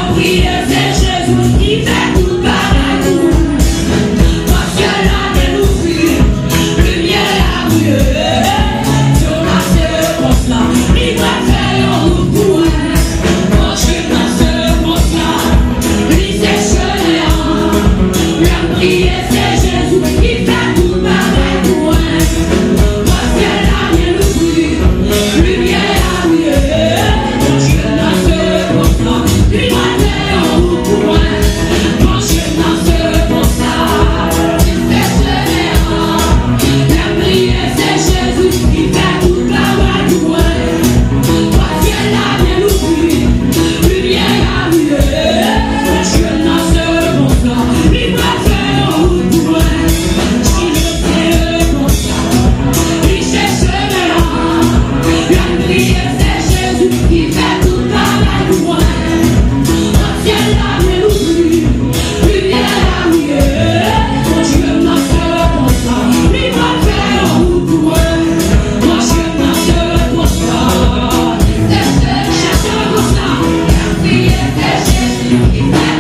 prière, c'est Jésus qui fait tout pareil pour moi. Parce que la mienne ouvre, lumière à brûler. Sur ma séquence là, il va faire un route pour moi. Quand je suis dans ce monde-là, lui c'est chemin. La prière, c'est Jésus qui fait tout pareil pour moi. Parce que la mienne ouvre, lumière à brûler. Quand je suis dans ce monde-là, lui va faire un route pour moi. Quand je suis dans ce monde-là, c'est chemin. La prière, c'est Jésus qui fait tout pareil pour moi. Parce que la mienne ouvre, lumière à brûler. Quand je suis dans ce monde-là, lui va faire un route pour moi. Si je fais le monde-là, lui c'est chemin. La prière, c'est Jésus qui fait tout pareil pour moi. Parce que la mienne ouvre, lumière à brûler. Quand je suis dans ce monde-là, lui va faire un route pour moi. Quand je suis dans ce monde-là, c'est ce monde-là. La prière, c'est Jésus qui fait